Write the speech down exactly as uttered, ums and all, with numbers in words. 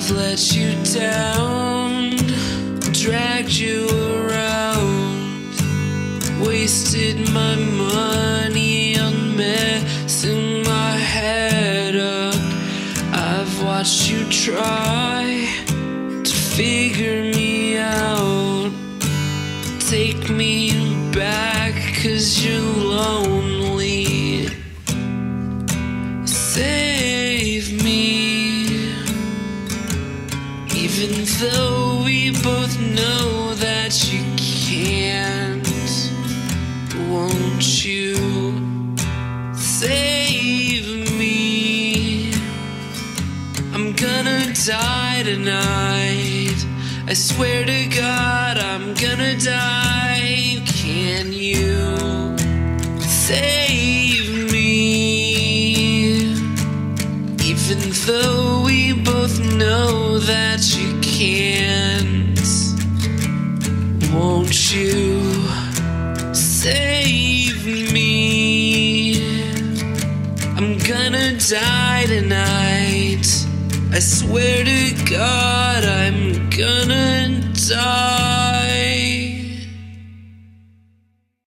I've let you down, dragged you around, wasted my money on messing my head up. I've watched you try to figure me out. Take me back, 'cause you're lonely. Save me, even though we both know that you can't. Won't you save me? I'm gonna die tonight. I swear to God I'm gonna die. Can you save me? Even though we both know that you can't. Won't you save me? I'm gonna die tonight. I swear to God